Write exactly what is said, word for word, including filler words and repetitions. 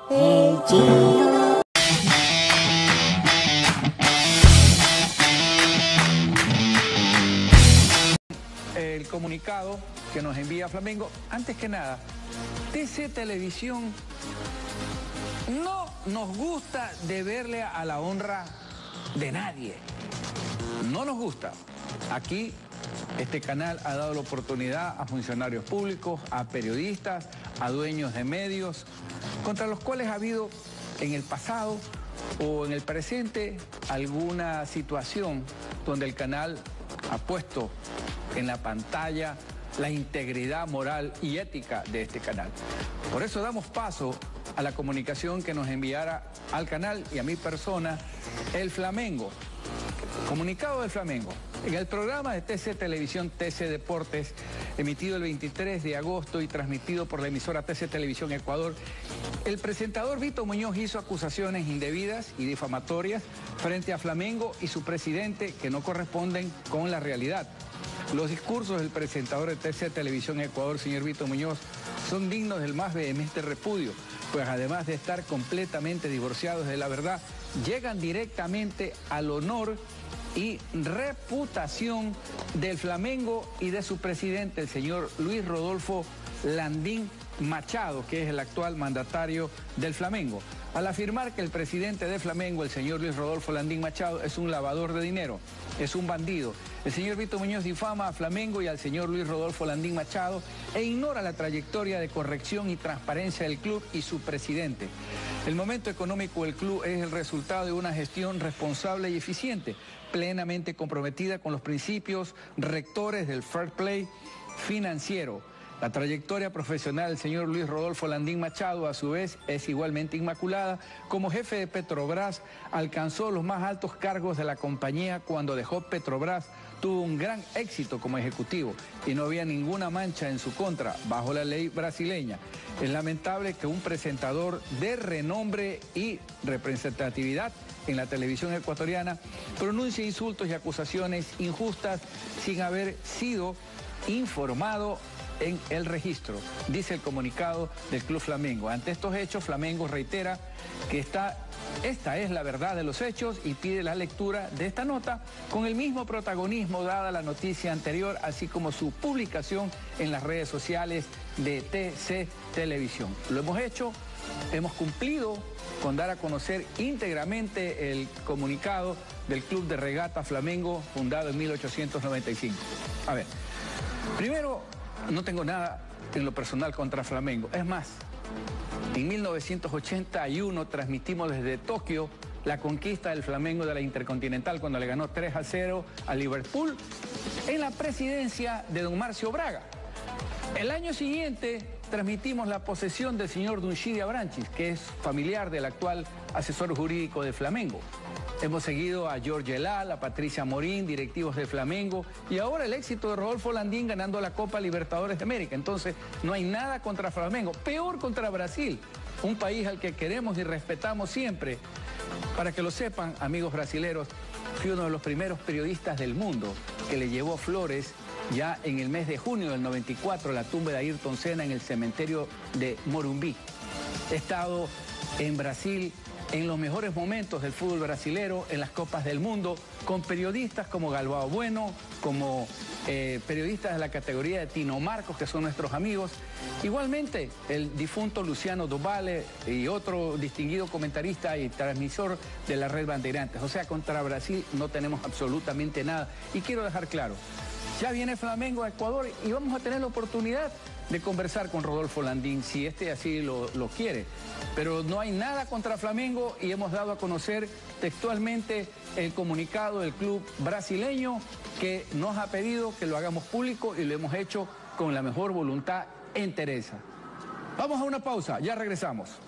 El Gio. El comunicado que nos envía Flamengo, antes que nada, T C Televisión no nos gusta deberle a la honra de nadie. No nos gusta. Aquí este canal ha dado la oportunidad a funcionarios públicos, a periodistas, a dueños de medios, contra los cuales ha habido en el pasado o en el presente alguna situación donde el canal ha puesto en la pantalla la integridad moral y ética de este canal. Por eso damos paso a la comunicación que nos enviara al canal y a mi persona el Flamengo. Comunicado del Flamengo. En el programa de T C Televisión, T C Deportes, emitido el veintitrés de agosto y transmitido por la emisora T C Televisión Ecuador, el presentador Vito Muñoz hizo acusaciones indebidas y difamatorias frente a Flamengo y su presidente que no corresponden con la realidad. Los discursos del presentador de T C Televisión Ecuador, señor Vito Muñoz, son dignos del más vehemente repudio, pues además de estar completamente divorciados de la verdad, llegan directamente al honor y reputación del Flamengo y de su presidente, el señor Luis Rodolfo Landín Machado, que es el actual mandatario del Flamengo, al afirmar que el presidente de Flamengo, el señor Luis Rodolfo Landín Machado, es un lavador de dinero, es un bandido. El señor Vito Muñoz difama a Flamengo y al señor Luis Rodolfo Landín Machado e ignora la trayectoria de corrección y transparencia del club y su presidente. El momento económico del club es el resultado de una gestión responsable y eficiente, plenamente comprometida con los principios rectores del fair play financiero. La trayectoria profesional del señor Luis Rodolfo Landín Machado, a su vez, es igualmente inmaculada. Como jefe de Petrobras, alcanzó los más altos cargos de la compañía cuando dejó Petrobras. Tuvo un gran éxito como ejecutivo y no había ninguna mancha en su contra bajo la ley brasileña. Es lamentable que un presentador de renombre y representatividad en la televisión ecuatoriana pronuncie insultos y acusaciones injustas sin haber sido informado en el registro, dice el comunicado del Club Flamengo. Ante estos hechos, Flamengo reitera que está, esta es la verdad de los hechos y pide la lectura de esta nota con el mismo protagonismo dada la noticia anterior, así como su publicación en las redes sociales de T C Televisión. Lo hemos hecho, hemos cumplido con dar a conocer íntegramente el comunicado del Club de Regata Flamengo, fundado en mil ochocientos noventa y cinco. A ver, primero, no tengo nada en lo personal contra Flamengo. Es más, en mil novecientos ochenta y uno transmitimos desde Tokio la conquista del Flamengo de la Intercontinental cuando le ganó tres a cero a Liverpool en la presidencia de don Marcio Braga. El año siguiente transmitimos la posesión del señor Dunshiri Abranchis, que es familiar del actual asesor jurídico de Flamengo. Hemos seguido a Jorge Elal, a Patricia Morín, directivos de Flamengo, y ahora el éxito de Rodolfo Landín ganando la Copa Libertadores de América. Entonces, no hay nada contra Flamengo, peor contra Brasil, un país al que queremos y respetamos siempre. Para que lo sepan, amigos brasileros, fui uno de los primeros periodistas del mundo que le llevó flores ya en el mes de junio del noventa y cuatro a la tumba de Ayrton Senna en el cementerio de Morumbi. He estado en Brasil en los mejores momentos del fútbol brasilero, en las Copas del Mundo, con periodistas como Galbao Bueno, como eh, periodistas de la categoría de Tino Marcos, que son nuestros amigos. Igualmente, el difunto Luciano Dovale y otro distinguido comentarista y transmisor de la Red Bandeirantes. O sea, contra Brasil no tenemos absolutamente nada. Y quiero dejar claro, ya viene Flamengo a Ecuador y vamos a tener la oportunidad de conversar con Rodolfo Landín, si este así lo, lo quiere. Pero no hay nada contra Flamengo y hemos dado a conocer textualmente el comunicado del club brasileño que nos ha pedido que lo hagamos público y lo hemos hecho con la mejor voluntad e entereza. Vamos a una pausa, ya regresamos.